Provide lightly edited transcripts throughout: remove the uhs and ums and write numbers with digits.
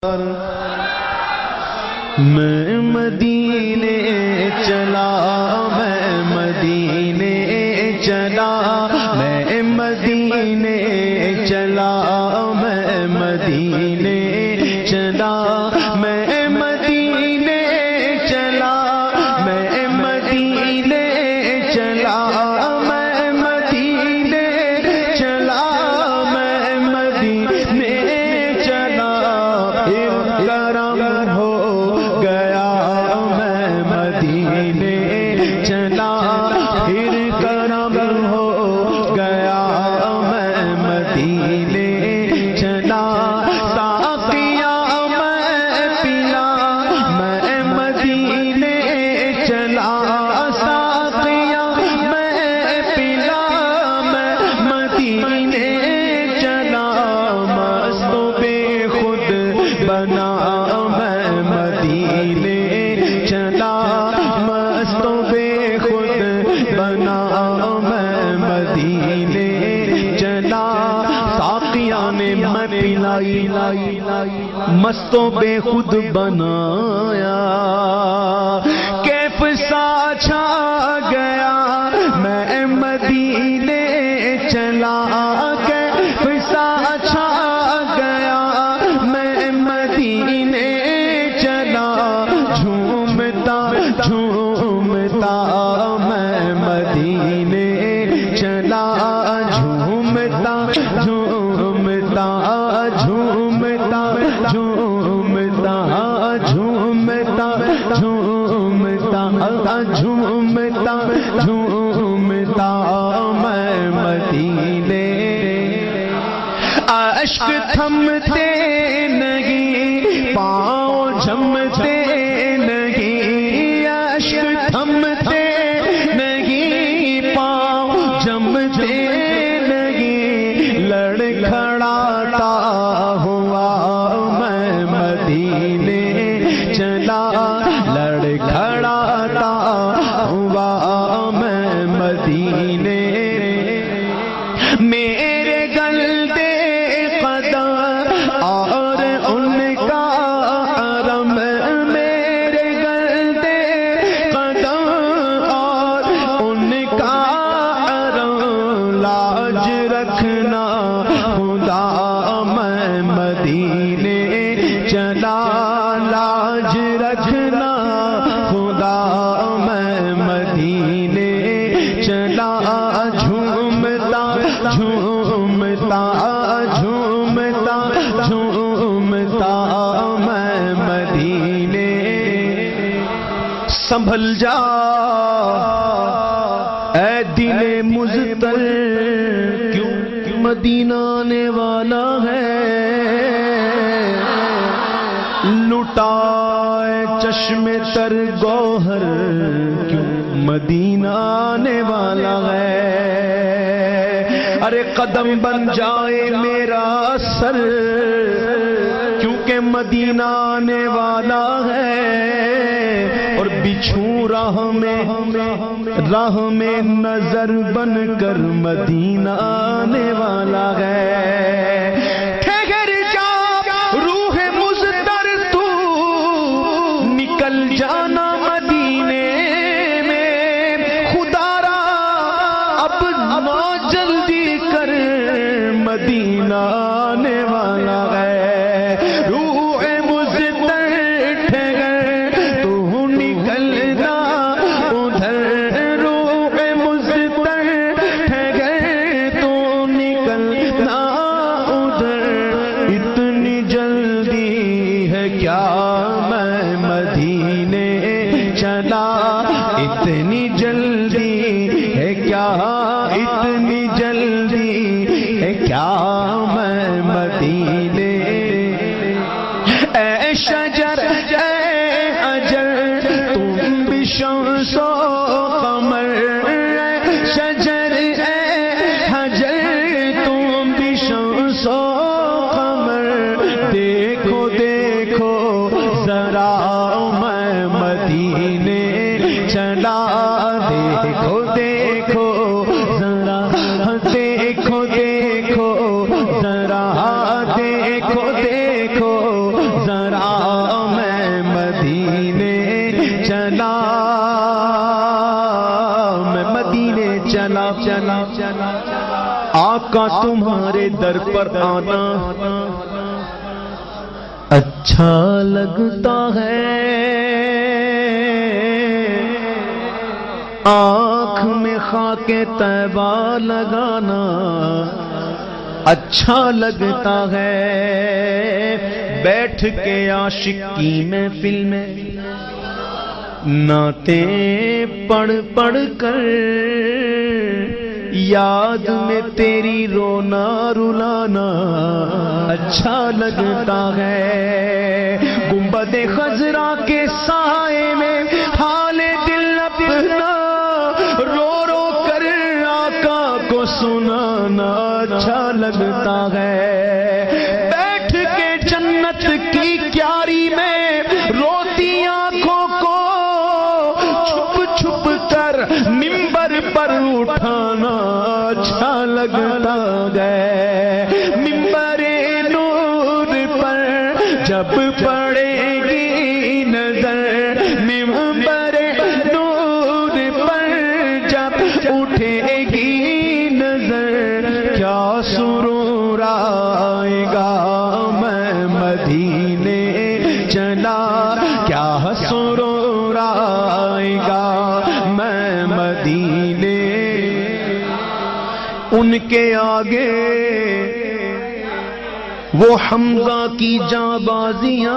میں مدینے چلا، میں مدینے چلا، میں مدینے چلا، میں مدینے چلا، میں مدینے چلا، میں مدینے چلا، میں مدینے چلا، میں مدینے چلا، کرم ہو گیا میں مدینے چلا، پھر کرم ہو گیا میں مدینے چلا، ساقیاں میں پلا میں مدینے چلا، ساقیاں میں پلا میں مدینے چلا، مستوں بے خود بنا میں مدینے چلا، مستوں بے خود بنا میں مدینے چلا، ساقیاں نے میں پلائی مستوں بے خود بنایا، کیف سا چھا گیا میں مدینے چلا، کیف سا چھا گیا میں مدینے چلا، جھومتا جھومتا میں مدینے چلا، جھومتا جھومتا جھومتا جھومتا جھومتا جھومتا جھومتا جھومتا میں مدینے، اشک تھمتے نہیں پاؤں جمتے نہیں، اشک تھمتے نہیں پاؤں جمتے نہیں، لڑکھڑاتا ہوا میں مدینے چلا، لڑکھڑاتا ہوا میں مدینے، میرے گلدے قدم اور ان کا حرم، میرے گلدے قدم اور ان کا حرم، لاج رکھنا خدا میں مدینے چلا، لاج رکھنا خدا میں مدینے چلا، جھومتا جھومتا جھومتا جھومتا میں مدینے، سنبھل جا اے دل مزتر، کیوں مدینہ آنے والا ہے، لٹائے چشم تر گوہر، کیوں مدینہ آنے والا ہے، ارے قدم بن جائے میرا سر، کیونکہ مدینہ آنے والا ہے، اور بچھوں راہ میں نظر بن کر مدینہ آنے والا ہے، ٹھہر جا روح مزتر تو، نکل جانا مدینے میں، خدا را اب نہ جلدی کر مدینہ آنے والا ہے، روح مزتر ٹھہر تو نکلنا ادھر، روح مزتر ٹھہر تو نکلنا ادھر، اتنی جلدی ہے کیا میں مدینے چلا، اتنی جلدی ہے کیا، اتنی جلدی ہے کیا میں مدینے، اے شجر اے حجر تم بھی شمس و قمر، اے شجر اے حجر تم بھی شمس و قمر، دیکھو دیکھو ذرا میں مدینے چلا، دیکھو دیکھو ذرا، دیکھو دیکھو ذرا، دیکھو دیکھو ذرا میں مدینے چلا، میں مدینے چلا چلا چلا، آقا تمہارے در پر آنا اچھا لگتا ہے، آنکھ میں خاک طیبہ لگانا اچھا لگتا ہے، بیٹھ کے عاشقی محفل میں نعتیں پڑھ پڑھ کر یاد میں تیری رونا رلانا اچھا لگتا ہے، گنبد خضرا کے سائے میں حال دل اپنا رو رو کر آقا کو سنانا اچھا لگتا ہے، بیٹھ کے جنت کی کیاری میں روتی آنکھوں کو چھپ چھپ کر منبر پر اٹھانا اچھا لگتا ہے، منبر نور پر جب پڑے گی نظر، منبر نور پر جب اٹھے گی نظر، کیا سرور آئے گا میں مدینے چلا، کیا سرور آئے گا میں مدینے، ان کے آگے وہ حمزہ کی جانبازیاں،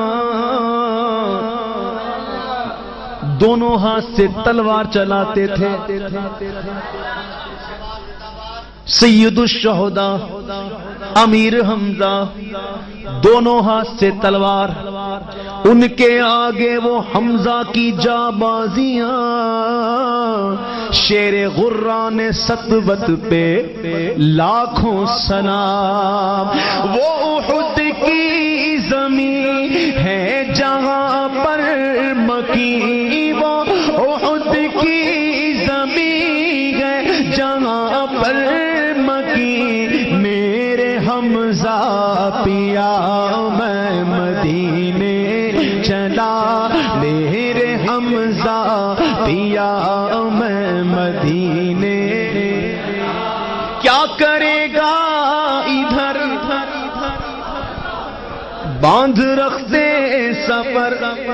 دونوں ہاتھ سے تلوار چلاتے تھے، سید الشہداء امیر حمزہ دونوں ہاتھ سے تلوار، ان کے آگے وہ حمزہ کی جانبازیاں، شیر غران سطوت پہ لاکھوں سلام، وہ احد کی زمین ہے جہاں پر مکین، وہ احد کی زمین ہے جہاں پر مکین، میرے حمزہ پیا میں مدینے چلا، میرے حمزہ پیا میں مدینے، کیا کرے گا ادھر باندھ رکھتے سفر،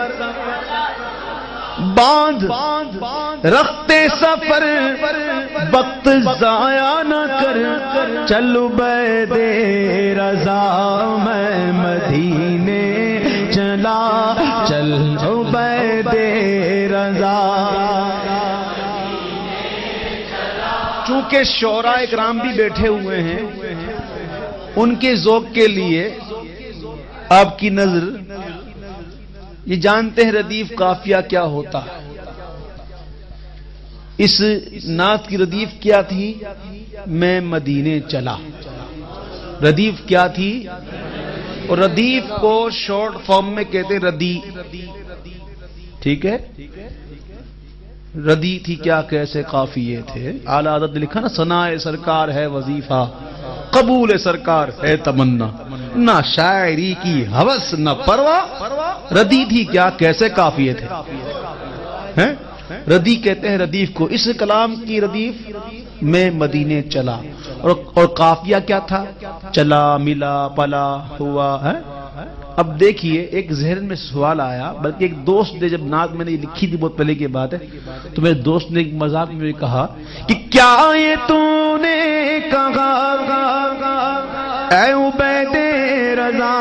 باندھ رکھتے سفر، وقت ضائع نہ کر، چل عبید رضا میں مدینے چلا، چل عبید رضا، چونکہ شعراء کرام بھی بیٹھے ہوئے ہیں، ان کے ذوق کے لیے آپ کی نظر، یہ جانتے ہیں ردیف قافیہ کیا ہوتا ہے، اس نعت کی ردیف کیا تھی؟ میں مدینے چلا، ردیف کیا تھی؟ اور ردیف کو شارٹ فارم میں کہتے ہیں ردی، ٹھیک ہے، ردی تھی کیا، کیسے قافیے تھے، اعلیٰ حضرت نے لکھا نا، ثناء سرکار ہے وظیفہ، قبول سرکار ہے تمنا، نہ شاعری کی ہوس نہ پرواہ، ردی تھی کیا، کیسے قافیے تھے، ردی کہتے ہیں ردیف کو، اس کلام کی ردیف میں مدینے چلا، اور قافیہ کیا تھا، چلا ملا پلا ہوا ہے۔ اب دیکھیے ایک ذہن میں سوال آیا، بلکہ ایک دوست نے جب نعت میں نے لکھی تھی بہت پہلے کی بات ہے، تو میرے دوست نے ایک مذاق میں کہا کہ کیا یہ تو نے کہا اے عبید رضا،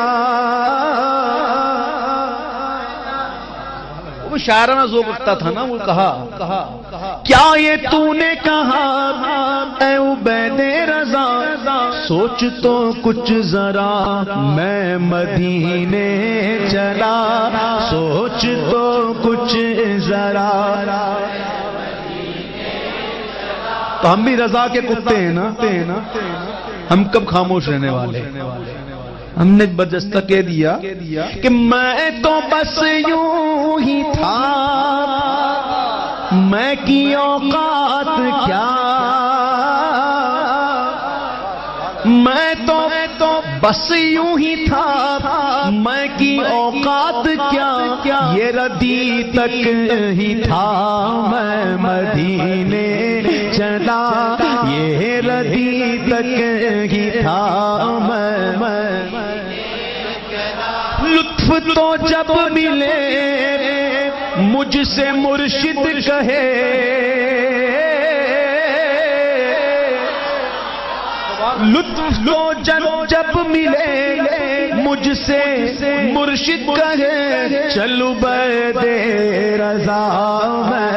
وہ شاعرانہ ذوق رکھتا تھا نا، وہ کہا کیا یہ تو نے کہا اے عبید رضا، سوچ تو کچھ ذرا میں مدینے چلا، سوچ تو کچھ ذرا، تو ہم بھی رضا کے کتے ہیں نا، ہم کب خاموش رہنے والے؟ ہم نے برجستہ کہہ دیا کہ میں تو بس یوں ہی تھا، میں کی اوقات کیا، میں تو بس یوں ہی تھا میں کی اوقات کیا یہ ردی تک ہی تھا میں مدینے چلا یہ ردی تک ہی تھا میں لطف تو جب ملے مجھ سے مرشد کہے لطف تو جب ملے مجھ سے مرشد کہے چلو بید رضا میں